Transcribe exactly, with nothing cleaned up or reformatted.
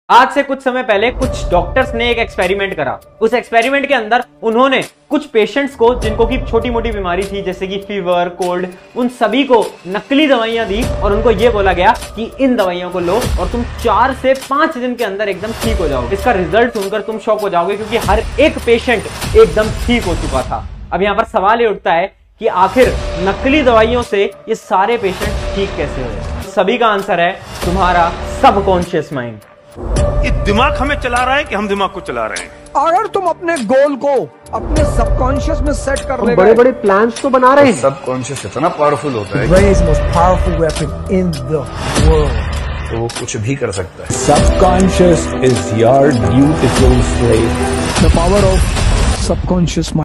आज से कुछ समय पहले कुछ डॉक्टर्स ने एक एक्सपेरिमेंट करा। उस एक्सपेरिमेंट के अंदर उन्होंने कुछ पेशेंट्स को जिनको की छोटी मोटी बीमारी थी जैसे कि फीवर, कोल्ड, उन सभी को नकली दवाइयां दी और उनको यह बोला गया कि इन दवाइयों को लो और तुम चार से पांच दिन के अंदर एकदम ठीक हो जाओगे। इसका रिजल्ट सुनकर तुम शॉक हो जाओगे क्योंकि हर एक पेशेंट एकदम ठीक हो चुका था। अब यहाँ पर सवाल ये उठता है कि आखिर नकली दवाइयों से ये सारे पेशेंट ठीक कैसे हुए? सभी का आंसर है तुम्हारा सबकॉन्शियस माइंड। ये दिमाग हमें चला रहा है कि हम दिमाग को चला रहे हैं। अगर तुम अपने गोल को अपने सबकॉन्शियस में सेट कर ले, बड़े बड़े प्लान्स तो बना रहे हैं। सबकॉन्शियस इतना पावरफुल होता है, brain is most powerful weapon in the world. तो वो कुछ भी कर सकता है। Subconscious is your beautiful slave. The power of subconscious mind.